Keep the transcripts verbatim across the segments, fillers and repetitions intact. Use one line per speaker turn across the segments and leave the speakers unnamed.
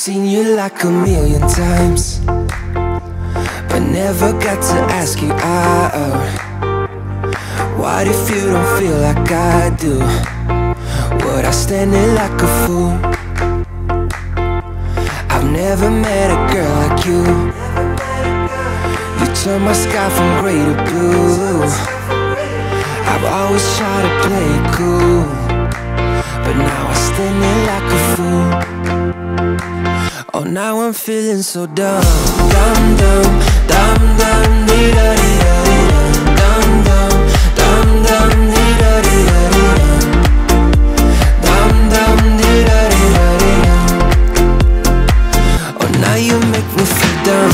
seen you like a million times, but never got to ask you out. What if you don't feel like I do? Would I stand there like a fool? I've never met a girl like you. You turn my sky from gray to blue. I've always tried to play it cool, but now I stand there like a fool. Oh, now I'm feeling so dumb, dumb, dumb, dumb, dumb, dee da dee da dee dum, dumb, dumb, dumb, dee da dee da dee dum, dumb, dee da dee da dee dum. Oh, now you make me feel dumb.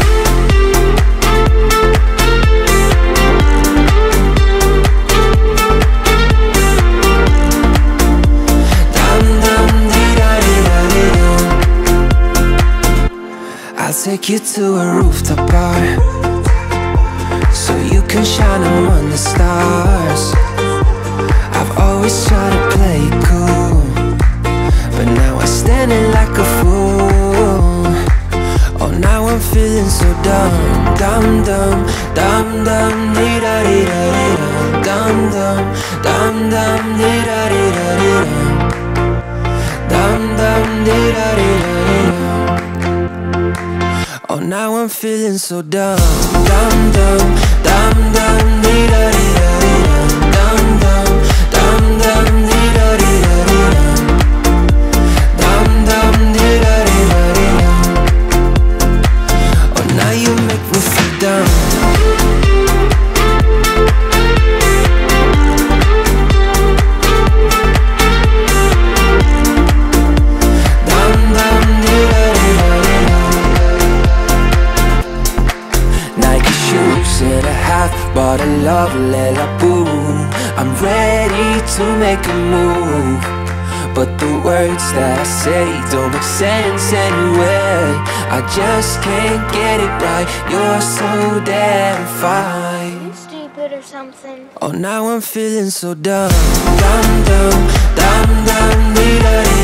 I'll take you to a rooftop bar, so you can shine among the stars. I've always tried to play it cool, but now I'm standing like a fool. Oh, now I'm feeling so dumb, dumb, dumb, dumb, dumb, dee da dee da dee dum, dumb, dumb, dumb, dumb, dee da dee da dee dum, dumb, dumb, dee da dee da dee dum. Oh, now I'm feeling so dumb, dumb, dumb, dumb, dumb, dee da dee da dee dum, dumb, dumb, dumb, dee da dee da dee dum, dumb, dee da dee da dee dum. Oh, now you make me feel dumb. Bought a lovely Labo. I'm ready to make a move, but the words that I say don't make sense anyway. I just can't get it right. You're so damn fine.
You stupid or something.
Oh, now I'm feeling so dumb, dumb, dumb, dumb, dumb, dee da dee.